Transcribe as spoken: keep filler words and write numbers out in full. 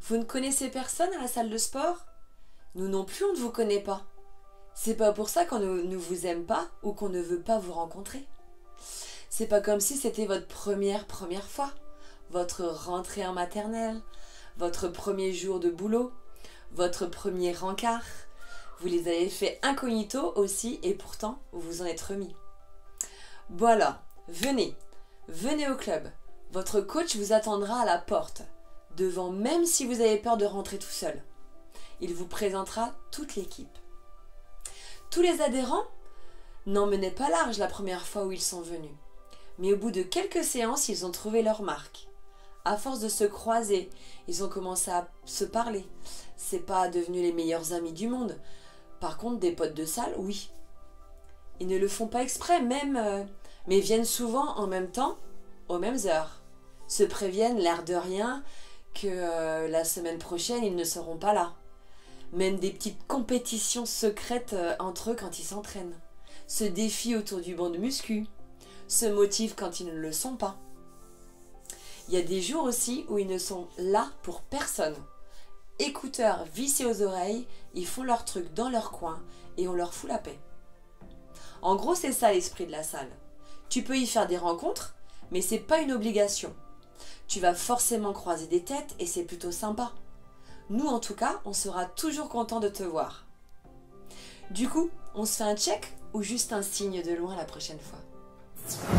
Vous ne connaissez personne à la salle de sport? Nous non plus, on ne vous connaît pas. C'est pas pour ça qu'on ne, ne vous aime pas ou qu'on ne veut pas vous rencontrer. C'est pas comme si c'était votre première première fois, votre rentrée en maternelle, votre premier jour de boulot, votre premier rencard. Vous les avez fait incognito aussi et pourtant vous vous en êtes remis. Voilà, venez, venez au club. Votre coach vous attendra à la porte, devant même si vous avez peur de rentrer tout seul. Il vous présentera toute l'équipe. Tous les adhérents n'emmenaient pas large la première fois où ils sont venus. Mais au bout de quelques séances, ils ont trouvé leur marque. À force de se croiser, ils ont commencé à se parler. C'est pas devenu les meilleurs amis du monde. Par contre, des potes de salle, oui. Ils ne le font pas exprès, même, euh, mais viennent souvent en même temps, aux mêmes heures. Se préviennent, l'air de rien, que euh, la semaine prochaine, ils ne seront pas là. Même des petites compétitions secrètes euh, entre eux quand ils s'entraînent. Se défient autour du banc de muscu. Se motivent quand ils ne le sont pas. Il y a des jours aussi où ils ne sont là pour personne. Écouteurs vissés aux oreilles, ils font leur truc dans leur coin et on leur fout la paix. En gros, c'est ça l'esprit de la salle. Tu peux y faire des rencontres, mais c'est pas une obligation. Tu vas forcément croiser des têtes et c'est plutôt sympa. Nous, en tout cas, on sera toujours content de te voir. Du coup, on se fait un check ou juste un signe de loin la prochaine fois?